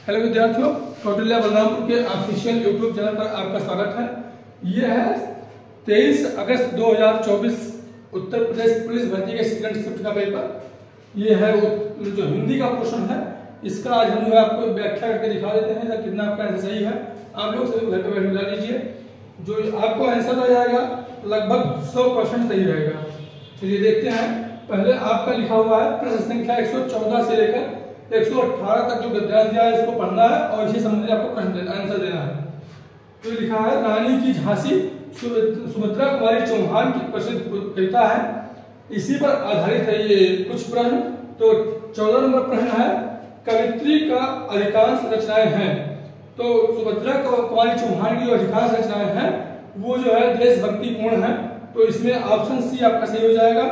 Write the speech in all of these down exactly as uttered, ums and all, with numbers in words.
Hello विद्यार्थियों, कौटिल्य बलरामपुर के official YouTube channel पर आपका स्वागत है। यह है तेईस अगस्त दो हज़ार चौबीस उत्तर प्रदेश पुलिस भर्ती के सेकंड शिफ्ट का पेपर। ये है वो जो हिंदी का पोर्शन है, इसका आज हम जो है आपको व्याख्या करके दिखा देते हैं कितना आपका आंसर सही है। आप लोग सभी घर पर बैठ मिला लीजिए, जो आपको आंसर आ जाएगा लगभग सौ परसेंट सही रहेगा। चलिए देखते हैं। पहले आपका लिखा हुआ है प्रश्न संख्या एक सौ चौदह से लेकर एक सौ अठारह तक जो गद्यांश दिया है इसको पढ़ना है और इसी संबंधित आपको प्रश्न देना आंसर देना है। तो लिखा है रानी की झांसी सुभद्रा कुमारी चौहान की प्रसिद्ध कविता है, इसी पर आधारित है ये कुछ प्रश्न। तो चौदह नंबर प्रश्न है कवित्री का अधिकांश रचनाएं हैं। तो सुभद्रा कुमारी चौहान की जो अधिकांश रचनाएं हैं वो जो है देशभक्तिपूर्ण है, तो इसमें ऑप्शन सी आपका सही हो जाएगा।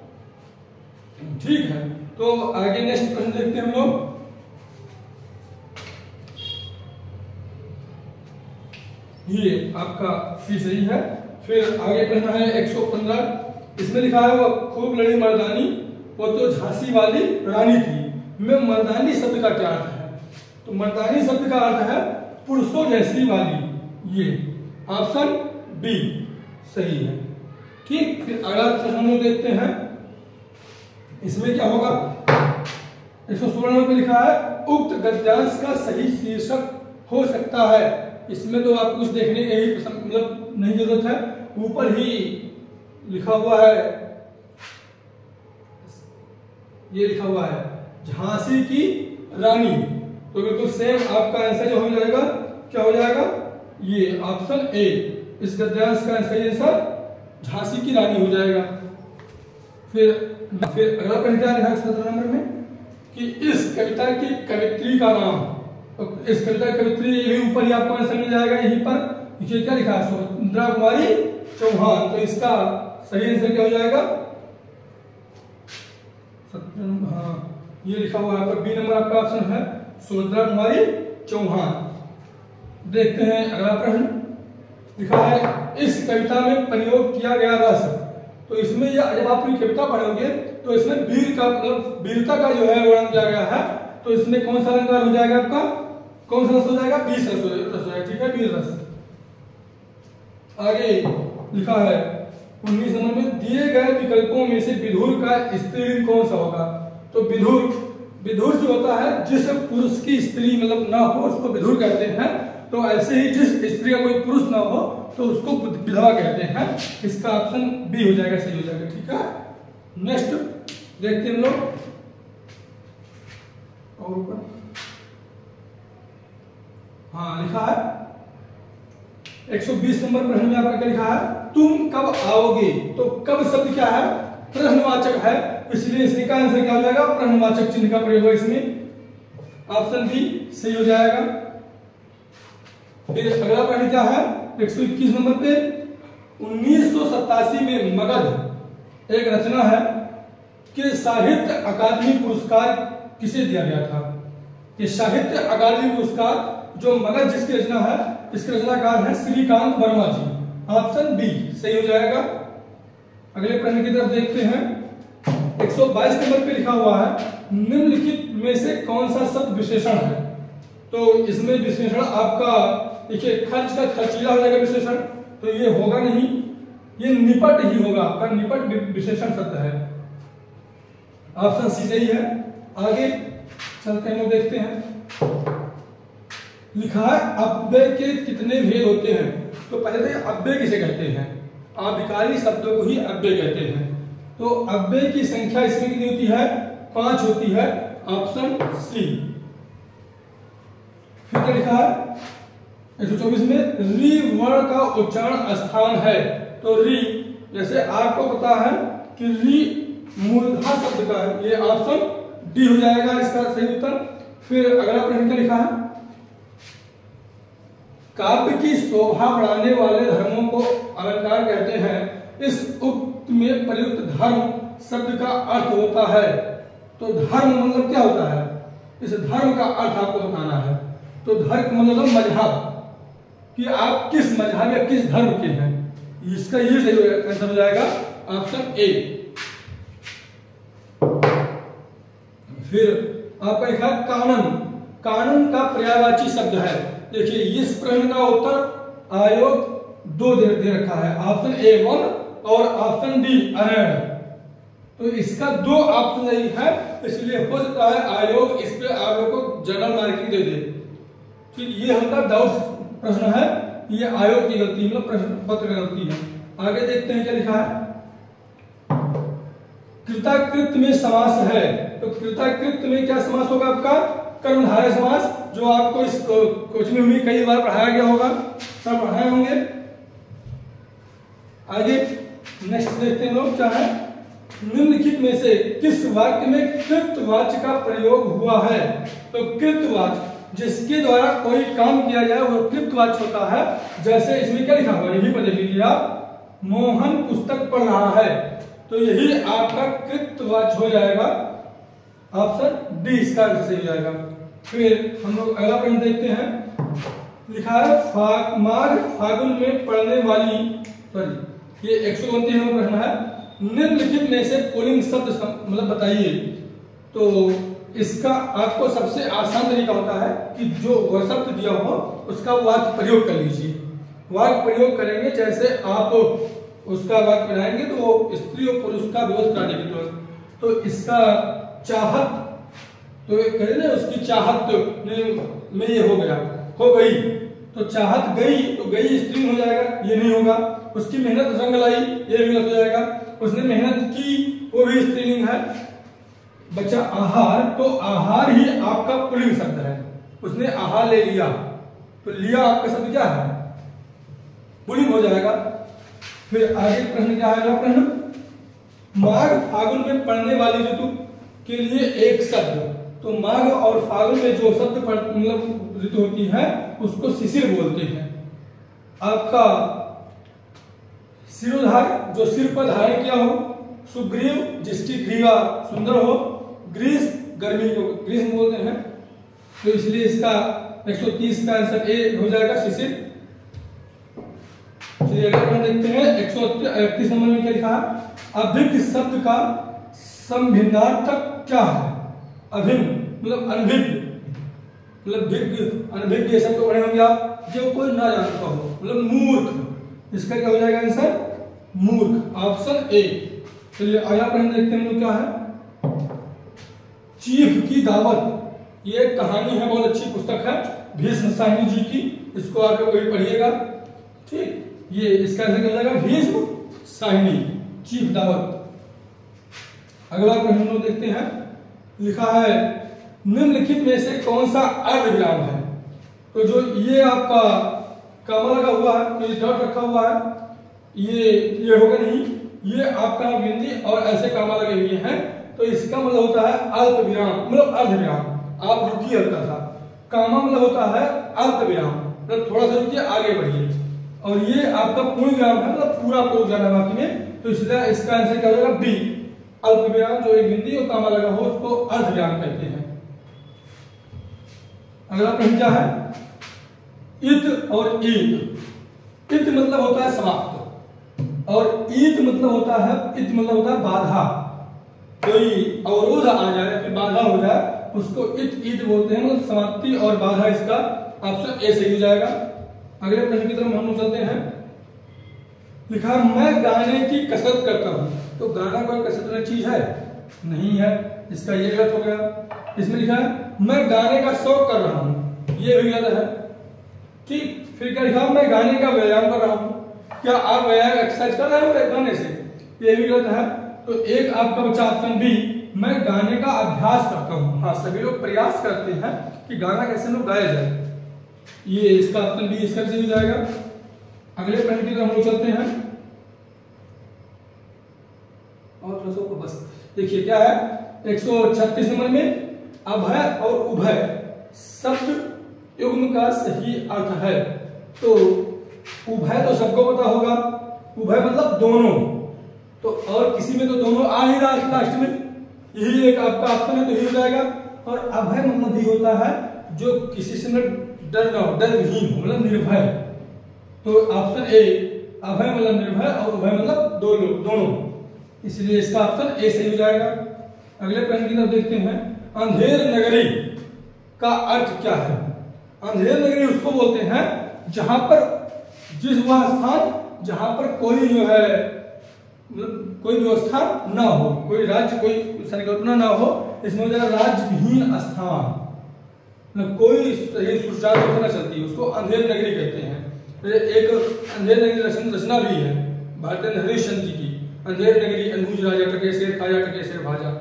ठीक है, तो आगे नेक्स्ट प्रश्न देखते हैं हम लोग। ये आपका सी सही है। फिर आगे प्रश्न है एक सौ पंद्रह। इसमें लिखा है वो खूब लड़ी मर्दानी वो तो झांसी वाली रानी थी। में मर्दानी शब्द का क्या अर्थ है? तो मर्दानी शब्द का अर्थ है पुरुषों जैसी वाली। ये ऑप्शन बी सही है। ठीक, फिर अगला प्रश्न हम लोग देखते हैं। इसमें क्या होगा? एक सौ सोलह नंबर पे लिखा है उक्त गद्यांश का सही शीर्षक हो सकता है। इसमें तो आप कुछ देखने की यही मतलब नहीं जरूरत है, ऊपर ही लिखा हुआ है, ये लिखा हुआ है झांसी की रानी। तो बिल्कुल सेम आपका आंसर जो हो जाएगा क्या हो जाएगा? ये ऑप्शन ए, इस गद्यांश का सही आंसर झांसी की रानी हो जाएगा। फिर फिर अगला प्रश्न क्या लिखा है सत्रह नंबर में कि इस कविता की कवित्री का नाम। तो इस कविता की कवित्री यही ऊपर ही आपको आंसर मिल जाएगा। यहीं पर ये क्या लिखा है? सुभद्रा कुमारी चौहान। तो इसका सही आंसर क्या हो जाएगा? हाँ, ये लिखा हुआ है बी नंबर आपका ऑप्शन है सुभद्रा कुमारी चौहान। देखते हैं अगला प्रश्न। लिखा है इस कविता में प्रयोग किया गया रस। तो इसमें यह जब आप पूरी कविता पढ़ोगे तो इसमें वीर का मतलब वीरता का जो है वर्णन किया गया है। तो इसमें कौन सा अलंकार हो जाएगा आपका? कौन सा रस हो जाएगा? बीस रस हो जाएगा। ठीक है, वीर रस। आगे लिखा है उन्नीस नंबर में दिए गए विकल्पों में से विधुर का स्त्रीलिंग कौन सा होगा? तो विधुर विधुर जो होता है जिस पुरुष की स्त्री मतलब ना हो उसको विधुर कहते हैं। तो ऐसे ही जिस स्त्री का कोई पुरुष ना हो तो उसको विधवा कहते हैं। इसका ऑप्शन बी हो जाएगा, सही हो जाएगा। ठीक है, नेक्स्ट देखते हैं हम लोग। और ऊपर हाँ लिखा है एक सौ बीस नंबर प्रश्न में आपका क्या लिखा है? तुम कब आओगे। तो कब शब्द क्या है? प्रश्नवाचक है, इसलिए इसका आंसर क्या हो जाएगा? प्रश्नवाचक चिन्ह का प्रयोग है इसमें। ऑप्शन बी सही हो जाएगा। फिर अगला प्रश्न क्या है एक सौ इक्कीस नंबर पे उन्नीस सौ सतासी में मगध एक रचना है कि साहित्य अकादमी पुरस्कार किसे दिया गया था? कि साहित्य अकादमी पुरस्कार जो मगध जिसकी रचना है इसके रचनाकार है श्रीकांत वर्मा जी। ऑप्शन बी सही हो जाएगा। अगले प्रश्न की तरफ देखते हैं। एक सौ बाईस नंबर पे लिखा हुआ है निम्नलिखित में से कौन सा शब्द विशेषण है? तो इसमें विशेषण आपका देखिए खर्च का खर्चीला हो जाएगा विशेषण, तो ये होगा नहीं, ये निपट ही होगा आपका। निपट विशेषण शब्द है। ऑप्शन सी सही है। आगे चलते हैं, देखते हैं। लिखा है अव्यय के कितने भेद होते हैं? तो पहले तो अव्यय किसे कहते हैं? आविकारी शब्दों को ही अव्यय कहते हैं। तो अव्यय की संख्या इसमें कितनी होती है? पांच होती है। Option C. फिर क्या लिखा है एक सौ चौबीस में री वर्ण का उच्चारण स्थान है। तो री जैसे आपको पता है कि री मूर्धा शब्द का है, ये ऑप्शन डी हो जाएगा इसका सही उत्तर। फिर अगला प्रश्न क्या लिखा है? काव्य की शोभा बढ़ाने वाले धर्मों को अलंकार कहते हैं। इस उक्त में प्रयुक्त धर्म शब्द का अर्थ होता है। तो धर्म मतलब क्या होता है? इस धर्म का अर्थ आपको बताना है। तो धर्म मतलब मजहब, कि आप किस मजहब या किस धर्म के हैं। इसका ये सही आंसर हो जाएगा ऑप्शन ए। फिर आपका लिखा कानन, कानून का पर्यायवाची शब्द है। देखिए इस प्रश्न का उत्तर आयोग दो दे, दे रखा है, ऑप्शन ए वन और ऑप्शन डी अरण। तो इसका दो ऑप्शन सही है, इसलिए हो सकता है आयोग इस पे आप लोग को जनरल मार्किंग दे दे। ठीक, ये हमारा डाउट प्रश्न है, ये आयोग की गलती मतलब प्रश्न पत्र की गलती है। आगे देखते हैं क्या लिखा है। कृताकृत में समास है, तो कृताकृत में क्या समास होगा आपका? कर्मधारय समास, जो आपको इस कोचिंग में कई बार पढ़ाया गया होगा, सब पढ़ाए होंगे। आगे नेक्स्ट देखते हैं लोग क्या है। निम्नलिखित में से किस वाक्य में कृतवाच्य का प्रयोग हुआ है? तो कृतवाच्य जिसके द्वारा कोई काम किया जाए वो कृतवाच्य होता है। जैसे इसमें क्या लिखा हुआ, यही पर देख लीजिए आप, मोहन पुस्तक पढ़ रहा है, तो यही आपका कृतवाच्य हो जाएगा, ऑप्शन डी इसका सही हो जाएगा। फिर हम लोग अगला प्रश्न देखते हैं। लिखा है फा, माघ फागुन में पढ़ने वाली, सॉरी ये एक सौ उनतीसवां प्रश्न है। निम्नलिखित में से पुल्लिंग शब्द मतलब बताइए। तो इसका आपको सबसे आसान तरीका होता है कि जो वह शब्द दिया हो उसका वाक्य प्रयोग कर लीजिए। वाक्य प्रयोग करेंगे, जैसे आप उसका वाक्य बनाएंगे तो वो स्त्री और पुरुष का विरोध कराने की तुरंत। तो इसका चाहत, तो कहे ना उसकी चाहत में ये हो गया, हो गई, तो चाहत गई, तो गई स्त्री हो जाएगा, ये नहीं होगा। उसकी मेहनत रंग लाई, ये भी गलत हो जाएगा। उसने मेहनत की, वो भी स्त्रीलिंग है। बच्चा आहार, तो आहार ही आपका पुल्लिंग शब्द है। उसने आहार ले लिया, तो लिया आपका शब्द क्या है? पुल्लिंग हो जाएगा। फिर आगे प्रश्न क्या है? प्रश्न माघ फागुन में पड़ने वाली ऋतु के लिए एक शब्द। तो माघ और फागुन में जो शब्द मतलब ऋतु होती है उसको शिशिर बोलते हैं। आपका सिरोधार, जो सिर पर धारण किया हो, सुग्रीव जिसकी ग्रीवा सुंदर हो, ग्रीष्म गर्मी को ग्रीष्म बोलते हैं, तो इसलिए इसका एक सौ तीस का आंसर ए हो जाएगा, शिशिर। चलिए अगला प्रश्न देखते हैं। एक सौ इकतीस नंबर में क्या लिखा है? अभिज्ञ शब्द का संभिन्नार्थक क्या है? अभिन्न मतलब अनभिज्ञ, मतलब भिज्ञ अनभिज्ञ, ये शब्द पढ़े होंगे आप, जो कोई ना जानता हो, मतलब मूर्ख। इसका क्या हो जाएगा आंसर? मूर्ख, ऑप्शन ए। चलिए अगला प्रश्न देखते हैं हम लोग क्या है। चीफ की दावत, ये कहानी है, बहुत अच्छी पुस्तक है भीष्म साहिनी जी की, इसको आप लोग वही पढ़िएगा। ठीक, ये इसका आंसर क्या हो जाएगा? भीष्म साहिनी, चीफ दावत। अगला प्रश्न हम लोग देखते हैं। लिखा है निम्नलिखित में से कौन सा अर्धविराम है? तो जो ये आपका कॉमा लगा हुआ है, तो ये डॉट रखा हुआ है, ये ये होगा नहीं, ये आपका बिंदी और ऐसे कॉमा लगे हुए हैं, तो इसका मतलब होता है अल्प विराम, मतलब अर्धविराम। आप रुकिए हल्का सा, कॉमा मतलब होता है अल्प विराम, मतलब थोड़ा सा रुकिए आगे बढ़िए, और ये आपका पूर्ण विराम है, मतलब पूरा पूरा जाना बाकी में, तो इसलिए इसका आंसर क्या हो जाएगा? बी, अल्प विराम, जो एक बिंदी और कॉमा लगा हो उसको अर्धविराम कहते हैं। अगला प्रश्न क्या है? इत और ईद। इत मतलब होता है समाप्त, और ईद मतलब होता है, इत मतलब होता है बाधा। कोई अवरोध आ जाए, फिर बाधा हो जाए, उसको इत ईद बोलते हैं, मतलब समाप्ति और बाधा। इसका ऑप्शन ए सही हो जाएगा। अगले प्रश्न की तरफ हम लोग चलते हैं। लिखा मैं गाने की कसरत करता हूं, तो गाना कोई कसरत वाली चीज है? नहीं है, इसका ये गलत हो गया। इसमें लिखा है मैं गाने का शौक कर रहा हूं, ये भी गलत है। ठीक, फिर क्या लिखा? मैं गाने का व्यायाम कर रहा हूं, क्या आप व्यायाम एक्सरसाइज कर रहे हो गाने से? ये भी गलत है। तो एक आपका बच्चा ऑप्शन बी, मैं गाने का अभ्यास करता हूं। हाँ, सभी लोग प्रयास करते हैं कि गाना कैसे लोग गाया जाए, ये इसका ऑप्शन बी इसका सही हो जाएगा। अगले प्रश्न की तरफ हम लोग चलते हैं, और बस देखिए क्या है। एक सौ छत्तीस नंबर में अभय और उभय शब्द युग्म का सही अर्थ है। तो उभय तो सबको पता होगा, उभय मतलब दोनों, तो और किसी में तो दोनों आ ही रहा है लास्ट में, यही एक आपका ऑप्शन है, तो यही हो जाएगा। और अभय मतलब भी होता है जो किसी से न डर ना हो, डर विहीन हो, मतलब निर्भय। तो ऑप्शन ए, अभय मतलब निर्भय और उभय मतलब दोनों दोनों, इसलिए इसका ऑप्शन ए सही हो जाएगा। अगले प्रश्न की तरफ देखते हैं। अंधेर नगरी, का अर्थ क्या है? अंधेर नगरी उसको बोलते हैं जहां पर, जिस वह स्थान जहां पर कोई जो है कोई व्यवस्था ना हो, कोई राज्य कोई संकल्पना ना हो, इसमें हो जाएगा राज्यविहीन स्थान, मतलब कोई सही सुचारू रूप से न चलती, उसको अंधेर नगरी कहते हैं। एक अंधेर नगरी रचना भी है भारतेंद्र हरिश्चंद्र जी की, अंधेर नगरी अनबुझ राजा टके शेर खाजा टके शेर भाजा।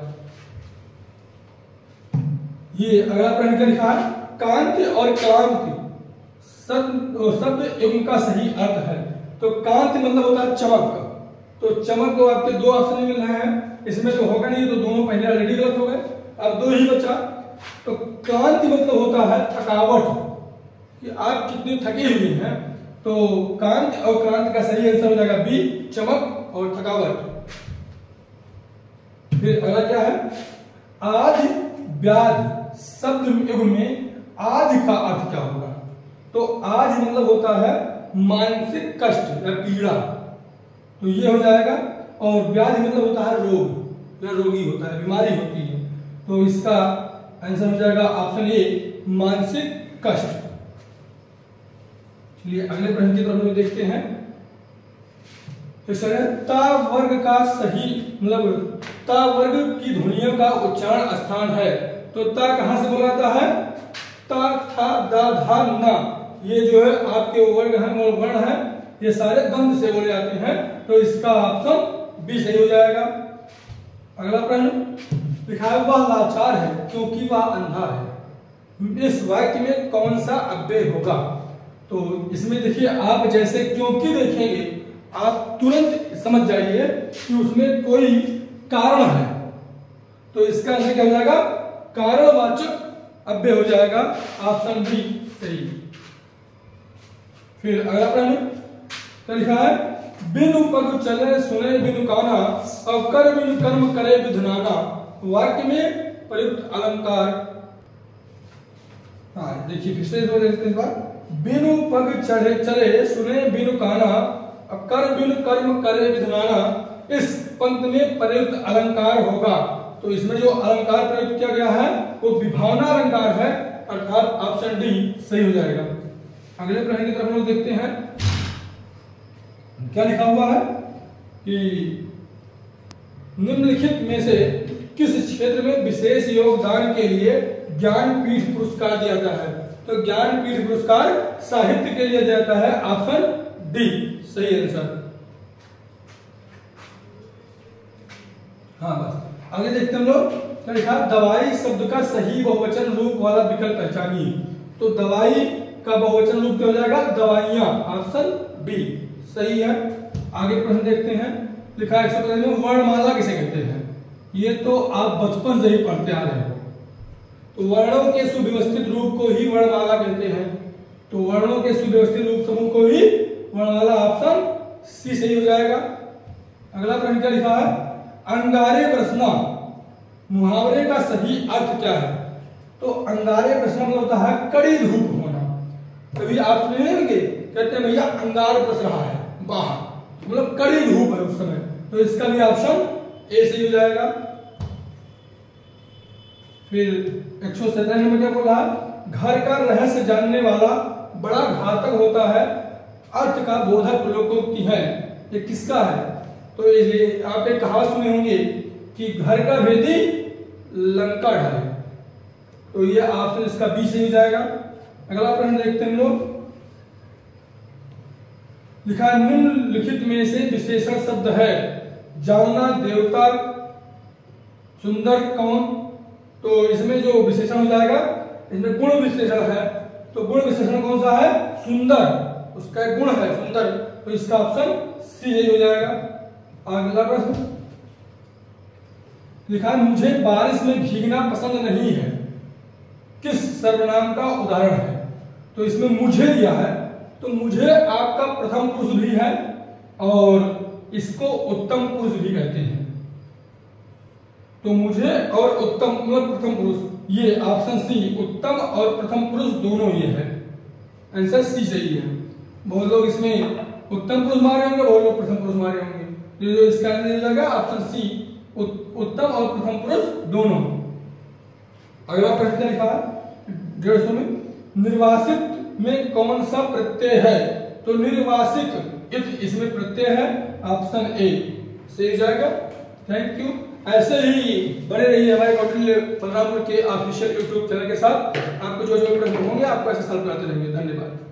ये अगला प्रश्न क्या लिखा है? कांति और क्रांति शब्द एवं का सही अर्थ है। तो कांति मतलब होता है चमक, तो चमक को आपके दो ऑप्शन मिल रहे हैं, इसमें तो होगा नहीं, तो दोनों पहले ऑलरेडी गलत हो गए, अब दो ही बचा। तो क्रांति मतलब होता है थकावट, कि आप कितनी थकी हुई हैं, तो कांति और क्रांति का सही आंसर हो जाएगा बी, चमक और थकावट। फिर अगला क्या है? आदि व्याधि शब्द युग में आदि का अर्थ क्या होगा? तो आदि मतलब होता है मानसिक कष्ट या पीड़ा, तो ये हो जाएगा। और व्याधि मतलब होता है रोग या रोगी होता है, बीमारी होती है, तो इसका आंसर हो जाएगा ऑप्शन ए, मानसिक कष्ट। चलिए अगले प्रश्न की तरफ हम देखते हैं। ता वर्ग का सही मतलब ता वर्ग की ध्वनियों का उच्चारण स्थान है, तो ता कहां से बोला जाता है? ता, था, दा, धा, ना, ये जो है आपके वर्ग हैं, वो वर्ण हैं, ये सारे दंत से बोले जाते हैं, तो इसका ऑप्शन बी सही हो जाएगा। अगला प्रश्न लिखा है, वह लाचार है क्योंकि वह अंधा है, इस वाक्य में कौन सा अव्यय होगा? तो इसमें देखिए, आप जैसे क्योंकि देखेंगे आप तुरंत समझ जाइए कि उसमें कोई कारण है, तो इसका आंसर क्या हो जाएगा? कारणवाचक अव्यय हो जाएगा, ऑप्शन बी सही। फिर अगला प्रश्न क्या लिखा है? बिनु पग चले सुने बिनु काना, अवकर बिनु कर्म करे विधनाना, वाक्य में प्रयुक्त अलंकार। हाँ देखिए फिर से इस बार, बिनु पग चढ़े चले सुने बिनु काना, कर बिनु कर्म करे विधनाना, इस पंक्ति में प्रयुक्त अलंकार होगा, तो इसमें जो अलंकार प्रयुक्त किया गया है वो विभावना अलंकार है, अर्थात ऑप्शन डी सही हो जाएगा। अगले प्रश्न की तरफ हम लोग देखते हैं, क्या लिखा हुआ है कि निम्नलिखित में से किस क्षेत्र में विशेष योगदान के लिए ज्ञानपीठ पुरस्कार दिया जाता है? तो ज्ञानपीठ पुरस्कार साहित्य के लिए दिया जाता है, ऑप्शन डी सही आंसर। हाँ बस आगे देखते हैं हम लोग, क्या लिखा? दवाई शब्द का सही बहुवचन रूप वाला विकल्प पहचानिए, तो दवाई का बहुवचन रूप क्या हो जाएगा? दवाइयां, ऑप्शन बी सही है। आगे प्रश्न देखते हैं, लिखा है में वर्णमाला किसे कहते हैं? ये तो आप बचपन से ही पढ़ते आ रहे हो, तो वर्णों के सुव्यवस्थित रूप को ही वर्णमाला कहते हैं, तो वर्णों के सुव्यवस्थित रूप समूह को ही वर्णमाला, ऑप्शन सी सही हो जाएगा। अगला प्रश्न क्या लिखा है? अंगारे प्रश्न मुहावरे का सही अर्थ क्या है? तो अंगारे प्रश्न मतलब होता है कड़ी धूप होना, कभी आप सुनेंगे कहते हैं भैया अंगार बरस रहा है बाहर, मतलब कड़ी धूप है उस समय, तो इसका भी ऑप्शन ए सही हो जाएगा। फिर एक सौ सैतालीस में क्या बोला? घर का रहस्य जानने वाला बड़ा घातक होता है, अर्थ का बोधक लोकोक्ति है, ये किसका है? तो ये आप एक कहावत सुने होंगे कि घर का भेदी लंका ढाले, तो ये ऑप्शन इसका बी सही हो जाएगा। अगला प्रश्न देखते हैं हम लोग, लिखा निम्नलिखित में से विशेषण शब्द है, जामना देवता सुंदर कौन? तो इसमें जो विशेषण हो जाएगा, इसमें गुण विशेषण है, तो गुण विशेषण कौन सा है? सुंदर, उसका एक गुण है सुंदर, तो इसका ऑप्शन सी यही हो जाएगा। अगला प्रश्न लिखा है मुझे बारिश में भीगना पसंद नहीं है, किस सर्वनाम का उदाहरण है? तो इसमें मुझे दिया है, तो मुझे आपका प्रथम पुरुष भी है और इसको उत्तम पुरुष भी कहते हैं, तो मुझे और उत्तम प्रथम पुरुष, ये ऑप्शन सी उत्तम और प्रथम पुरुष दोनों ये है, आंसर सी सही है। बहुत लोग इसमें उत्तम पुरुष मारे होंगे, बहुत लोग प्रथम पुरुष मारे होंगे, तो जो इसका आंसर हो जाएगा ऑप्शन सी उत्तम और प्रथम पुरुष दोनों। अगला प्रश्न लिखा डेढ़ सौ में निर्वासित में कौन सा प्रत्यय है? तो निर्वासित इत इसमें प्रत्यय है, ऑप्शन ए सही जाएगा। Thank you. ऐसे ही बने रहिए हमारे कौटिल्य बलरामपुर के ऑफिशियल यूट्यूब चैनल के साथ। आपको जो जो प्रश्न होंगे आपको ऐसे सॉल्व कराते रहेंगे। धन्यवाद।